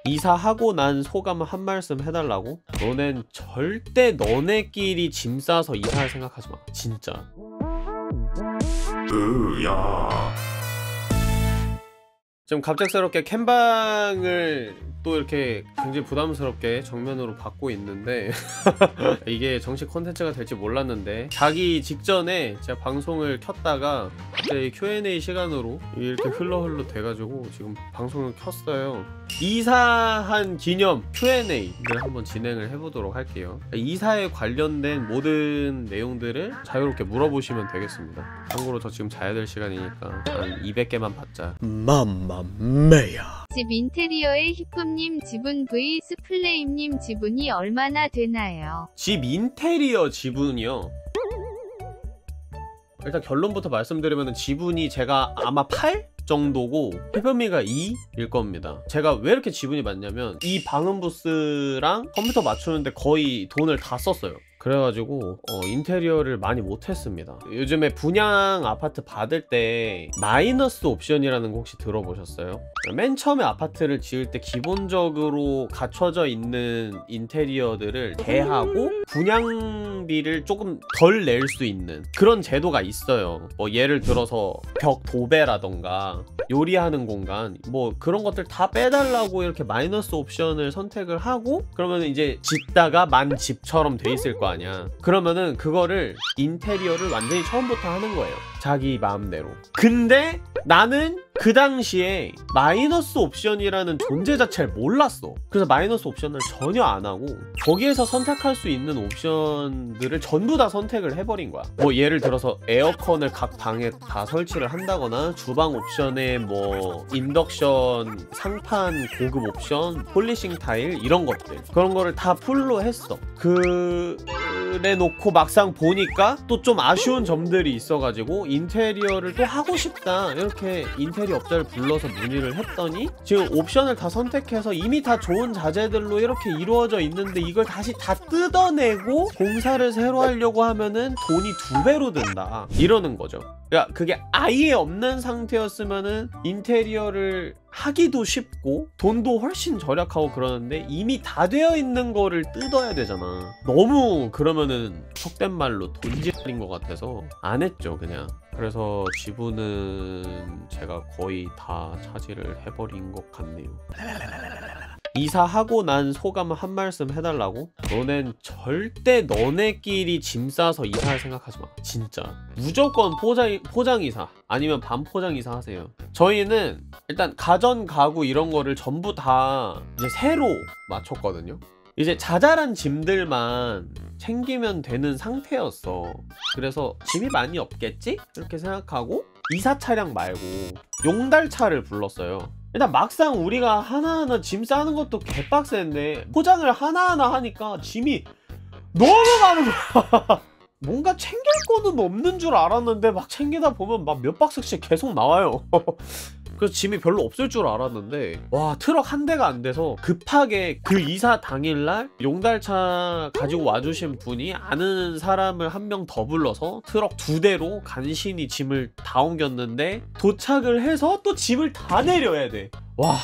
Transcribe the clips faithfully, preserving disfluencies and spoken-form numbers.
이사하고 난 소감 한 말씀 해달라고? 너넨 절대 너네끼리 짐 싸서 이사할 생각하지 마. 진짜. 으야. 지금 갑작스럽게 캠방을 또 이렇게 굉장히 부담스럽게 정면으로 받고 있는데 이게 정식 콘텐츠가 될지 몰랐는데 자기 직전에 제가 방송을 켰다가 갑자기 큐 앤 에이 시간으로 이렇게 흘러 흘러 돼가지고 지금 방송을 켰어요. 이사한 기념 큐 앤 에이를 한번 진행을 해보도록 할게요. 이사에 관련된 모든 내용들을 자유롭게 물어보시면 되겠습니다. 참고로 저 지금 자야 될 시간이니까 한 이백 개만 받자. 맘마메야. 집 인테리어의 히쁨님 지분 vs 플레임님 지분이 얼마나 되나요? 집 인테리어 지분이요? 일단 결론부터 말씀드리면 지분이 제가 아마 팔 정도고 해변미가 이일 겁니다. 제가 왜 이렇게 지분이 많냐면 이 방음 부스랑 컴퓨터 맞추는데 거의 돈을 다 썼어요. 그래가지고 어, 인테리어를 많이 못했습니다. 요즘에 분양 아파트 받을 때 마이너스 옵션이라는 거 혹시 들어보셨어요? 맨 처음에 아파트를 지을 때 기본적으로 갖춰져 있는 인테리어들을 대하고 분양비를 조금 덜 낼 수 있는 그런 제도가 있어요. 뭐 예를 들어서 벽 도배라던가 요리하는 공간 뭐 그런 것들 다 빼달라고 이렇게 마이너스 옵션을 선택을 하고 그러면 이제 짓다가 만 집처럼 돼 있을 거 아니야. 그러면은 그거를 인테리어를 완전히 처음부터 하는 거예요. 자기 마음대로. 근데 나는 그 당시에 마이너스 옵션이라는 존재 자체를 몰랐어. 그래서 마이너스 옵션을 전혀 안 하고 거기에서 선택할 수 있는 옵션들을 전부 다 선택을 해버린 거야. 뭐 예를 들어서 에어컨을 각 방에 다 설치를 한다거나 주방 옵션에 뭐 인덕션 상판 고급 옵션 폴리싱 타일 이런 것들 그런 거를 다 풀로 했어. 그래 놓고 막상 보니까 또 좀 아쉬운 점들이 있어가지고 인테리어를 또 하고 싶다 이렇게 인테리어 업자를 불러서 문의를 했더니 지금 옵션을 다 선택해서 이미 다 좋은 자재들로 이렇게 이루어져 있는데 이걸 다시 다 뜯어내고 공사를 새로 하려고 하면은 돈이 두 배로 든다 이러는 거죠. 그러니까 그게 아예 없는 상태였으면은 인테리어를 하기도 쉽고 돈도 훨씬 절약하고 그러는데 이미 다 되어 있는 거를 뜯어야 되잖아. 너무 그러면은 속된 말로 돈지랄인 것 같아서 안 했죠 그냥. 그래서 지분은 제가 거의 다 차지를 해버린 것 같네요. 이사하고 난 소감 한 말씀 해달라고? 너넨 절대 너네끼리 짐 싸서 이사할 생각하지 마. 진짜 무조건 포장, 포장이사 아니면 반포장이사 하세요. 저희는 일단 가전 가구 이런 거를 전부 다 이제 새로 맞췄거든요. 이제 자잘한 짐들만 챙기면 되는 상태였어. 그래서 짐이 많이 없겠지? 이렇게 생각하고 이사 차량 말고 용달차를 불렀어요. 일단 막상 우리가 하나하나 짐 싸는 것도 개빡센데 포장을 하나하나 하니까 짐이 너무 많은 거야. 뭔가 챙길 거는 없는 줄 알았는데 막 챙기다 보면 막 몇 박스씩 계속 나와요. 그래서 짐이 별로 없을 줄 알았는데 와 트럭 한 대가 안 돼서 급하게 그 이사 당일날 용달차 가지고 와주신 분이 아는 사람을 한 명 더 불러서 트럭 두 대로 간신히 짐을 다 옮겼는데 도착을 해서 또 짐을 다 내려야 돼. 와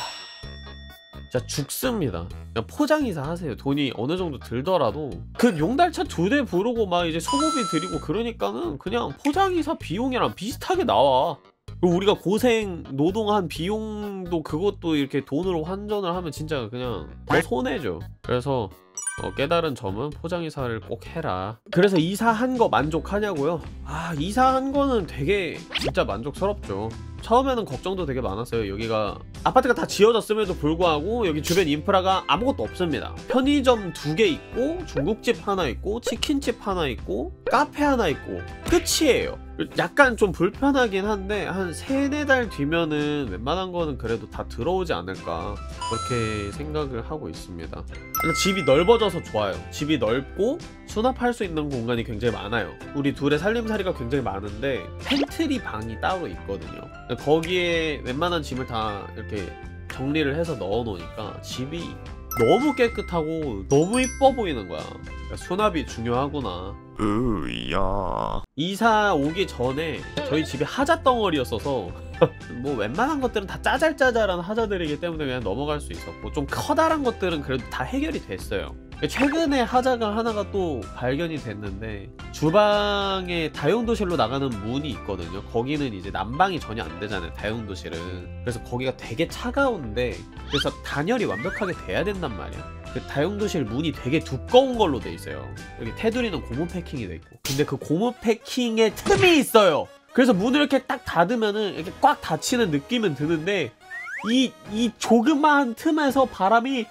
진짜 죽습니다. 그냥 포장이사 하세요. 돈이 어느 정도 들더라도 그 용달차 두 대 부르고 막 이제 소모비 드리고 그러니까는 그냥 포장이사 비용이랑 비슷하게 나와. 그리고 우리가 고생 노동한 비용도 그것도 이렇게 돈으로 환전을 하면 진짜 그냥 더 손해죠. 그래서 어, 깨달은 점은 포장이사를 꼭 해라. 그래서 이사한 거 만족하냐고요? 아 이사한 거는 되게 진짜 만족스럽죠. 처음에는 걱정도 되게 많았어요. 여기가 아파트가 다 지어졌음에도 불구하고 여기 주변 인프라가 아무것도 없습니다. 편의점 두 개 있고 중국집 하나 있고 치킨집 하나 있고 카페 하나 있고 끝이에요. 약간 좀 불편하긴 한데 한 세네 달 뒤면은 웬만한 거는 그래도 다 들어오지 않을까 그렇게 생각을 하고 있습니다. 일단 집이 넓어져서 좋아요. 집이 넓고 수납할 수 있는 공간이 굉장히 많아요. 우리 둘의 살림살이가 굉장히 많은데 팬트리 방이 따로 있거든요. 거기에 웬만한 짐을 다 이렇게 정리를 해서 넣어 놓으니까 집이 너무 깨끗하고 너무 이뻐 보이는 거야. 그러니까 수납이 중요하구나. 으야. 이사 오기 전에 저희 집이 하자 덩어리였어서 뭐 웬만한 것들은 다 짜잘짜잘한 하자들이기 때문에 그냥 넘어갈 수 있었고, 좀 커다란 것들은 그래도 다 해결이 됐어요. 최근에 하자가 하나가 또 발견이 됐는데, 주방에 다용도실로 나가는 문이 있거든요. 거기는 이제 난방이 전혀 안 되잖아요, 다용도실은. 그래서 거기가 되게 차가운데, 그래서 단열이 완벽하게 돼야 된단 말이야. 그 다용도실 문이 되게 두꺼운 걸로 돼 있어요. 여기 테두리는 고무 패킹이 돼 있고, 근데 그 고무 패킹에 틈이 있어요. 그래서 문을 이렇게 딱 닫으면은 이렇게 꽉 닫히는 느낌은 드는데, 이, 이 조그마한 틈에서 바람이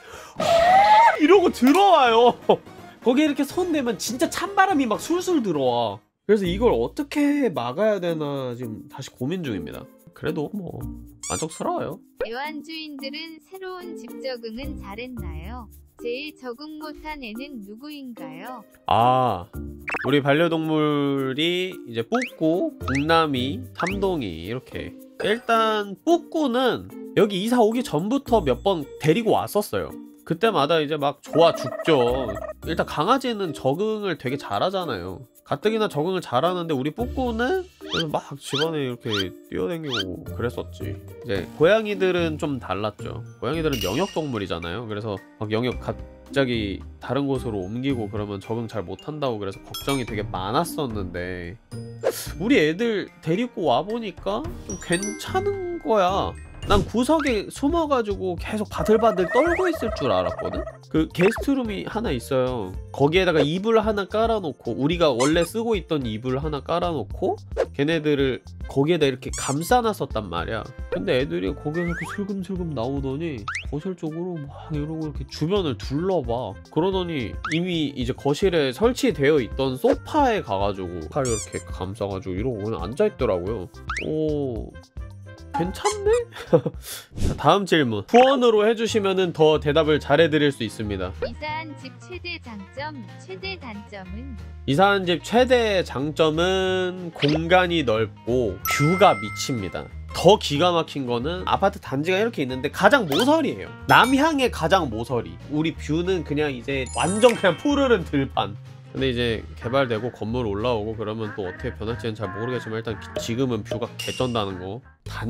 이러고 들어와요. 거기에 이렇게 손 대면 진짜 찬바람이 막 술술 들어와. 그래서 이걸 어떻게 막아야 되나 지금 다시 고민 중입니다. 그래도 뭐 만족스러워요. 애완주인들은 새로운 집 적응은 잘했나요? 제일 적응 못한 애는 누구인가요? 아, 우리 반려동물이 이제 뿌꾸, 공남이, 삼동이 이렇게. 일단 뿌꾸는 여기 이사 오기 전부터 몇 번 데리고 왔었어요. 그때마다 이제 막 좋아 죽죠. 일단 강아지는 적응을 되게 잘하잖아요. 가뜩이나 적응을 잘하는데 우리 뿌꾸는 막 집안에 이렇게 뛰어다니고 그랬었지. 이제 고양이들은 좀 달랐죠. 고양이들은 영역동물이잖아요. 그래서 막 영역 갑자기 다른 곳으로 옮기고 그러면 적응 잘 못한다고 그래서 걱정이 되게 많았었는데, 우리 애들 데리고 와보니까 좀 괜찮은 거야. 난 구석에 숨어가지고 계속 바들바들 떨고 있을 줄 알았거든? 그 게스트룸이 하나 있어요. 거기에다가 이불 하나 깔아놓고, 우리가 원래 쓰고 있던 이불 하나 깔아놓고 걔네들을 거기에다 이렇게 감싸놨었단 말이야. 근데 애들이 거기서 이렇게 슬금슬금 나오더니 거실 쪽으로 막 이러고 이렇게 주변을 둘러봐. 그러더니 이미 이제 거실에 설치되어 있던 소파에 가가지고 팔 이렇게 감싸가지고 이러고 그냥 앉아있더라고요. 오... 괜찮네? 자, 다음 질문. 후원으로 해주시면 더 대답을 잘해드릴 수 있습니다. 이사한 집 최대 장점, 최대 단점은? 이사한 집 최대 장점은 공간이 넓고 뷰가 미칩니다. 더 기가 막힌 거는 아파트 단지가 이렇게 있는데 가장 모서리예요. 남향의 가장 모서리. 우리 뷰는 그냥 이제 완전 그냥 푸르른 들판. 근데 이제 개발되고 건물 올라오고 그러면 또 어떻게 변할지는 잘 모르겠지만 일단 지금은 뷰가 개쩐다는 거.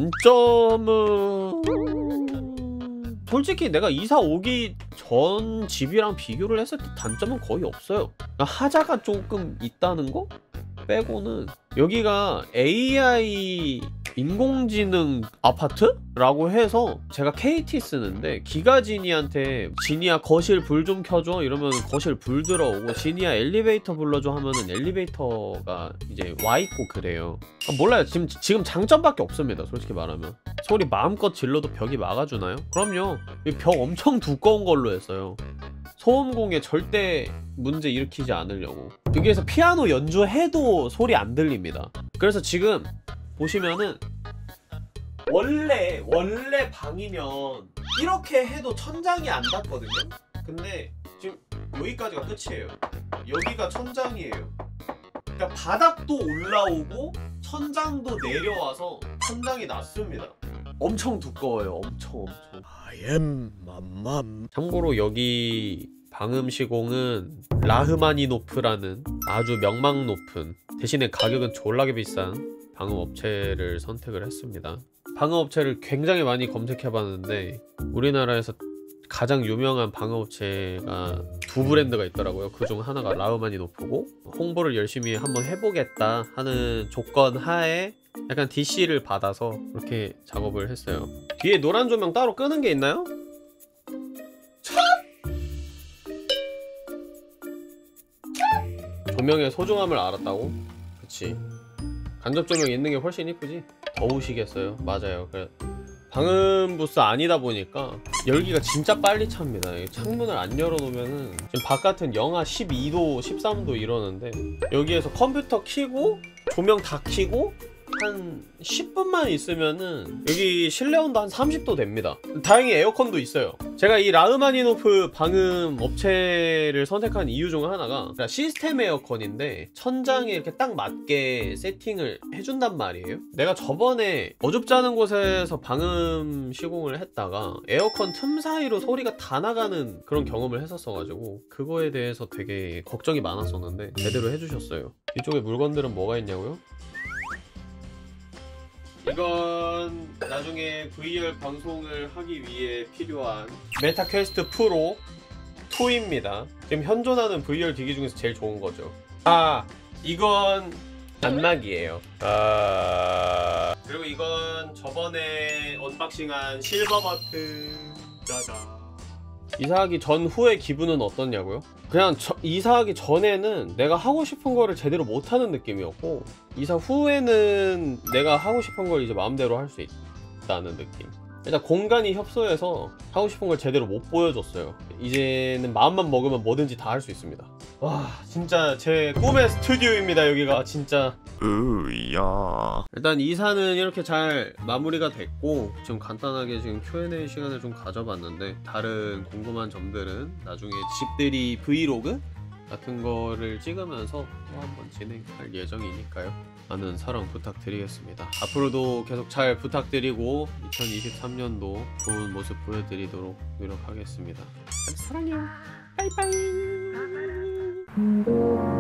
단점은... 솔직히 내가 이사 오기 전 집이랑 비교를 했을 때 단점은 거의 없어요. 하자가 조금 있다는 거? 빼고는 여기가 에이아이 인공지능 아파트라고 해서 제가 케이티 쓰는데 기가 지니한테 지니야 거실 불 좀 켜줘 이러면 거실 불 들어오고, 지니야 엘리베이터 불러줘 하면은 엘리베이터가 이제 와있고 그래요. 아, 몰라요. 지금 지금 장점밖에 없습니다. 솔직히 말하면 소리 마음껏 질러도 벽이 막아주나요? 그럼요. 이 벽 엄청 두꺼운 걸로 했어요. 소음공에 절대 문제 일으키지 않으려고. 여기에서 피아노 연주해도 소리 안 들립니다. 그래서 지금 보시면은 원래 원래 방이면 이렇게 해도 천장이 안 닿거든요. 근데 지금 여기까지가 끝이에요. 여기가 천장이에요. 그러니까 바닥도 올라오고 천장도 내려와서 천장이 낮습니다. 엄청 두꺼워요. 엄청 엄청. I am 맘맘. 참고로 여기 방음 시공은 라흐마니노프라는 아주 명망 높은, 대신에 가격은 졸라게 비싼 방음 업체를 선택을 했습니다. 방음 업체를 굉장히 많이 검색해봤는데 우리나라에서 가장 유명한 방음 업체가 두 브랜드가 있더라고요. 그중 하나가 라흐마니노프고, 홍보를 열심히 한번 해보겠다 하는 조건 하에 약간 디씨를 받아서 그렇게 작업을 했어요. 뒤에 노란 조명 따로 끄는 게 있나요? 조명의 소중함을 알았다고? 그치. 간접 조명이 있는 게 훨씬 이쁘지? 더우시겠어요. 맞아요. 그래. 방음 부스 아니다 보니까 열기가 진짜 빨리 찹니다. 창문을 안 열어놓으면은 지금 바깥은 영하 십이 도, 십삼 도 이러는데 여기에서 컴퓨터 켜고 조명 다 켜고 한 십 분만 있으면은 여기 실내 온도 한 삼십 도 됩니다. 다행히 에어컨도 있어요. 제가 이 라흐마니노프 방음 업체를 선택한 이유 중 하나가 시스템 에어컨인데 천장에 이렇게 딱 맞게 세팅을 해준단 말이에요. 내가 저번에 어줍지 않은 곳에서 방음 시공을 했다가 에어컨 틈 사이로 소리가 다 나가는 그런 경험을 했었어가지고 그거에 대해서 되게 걱정이 많았었는데 제대로 해주셨어요. 이쪽에 물건들은 뭐가 있냐고요? 이건 나중에 브이알 방송을 하기 위해 필요한 메타 퀘스트 프로 이입니다. 지금 현존하는 브이알 기기 중에서 제일 좋은 거죠. 아, 이건 안막이에요. 아, 그리고 이건 저번에 언박싱한 실버 버튼. 짜잔. 이사하기 전후의 기분은 어떻냐고요? 그냥 저, 이사하기 전에는 내가 하고 싶은 거를 제대로 못하는 느낌이었고, 이사 후에는 내가 하고 싶은 걸 이제 마음대로 할 수 있다는 느낌. 일단 공간이 협소해서 하고 싶은 걸 제대로 못 보여줬어요. 이제는 마음만 먹으면 뭐든지 다 할 수 있습니다. 와, 진짜 제 꿈의 스튜디오입니다. 여기가 진짜. 으야. 일단 이사는 이렇게 잘 마무리가 됐고, 지금 간단하게 지금 큐 앤 에이 시간을 좀 가져봤는데, 다른 궁금한 점들은 나중에 집들이 브이로그 같은 거를 찍으면서 또 한번 진행할 예정이니까요. 많은 사랑 부탁드리겠습니다. 앞으로도 계속 잘 부탁드리고 이천이십삼 년도 좋은 모습 보여드리도록 노력하겠습니다. 사랑해요. 빠이빠이.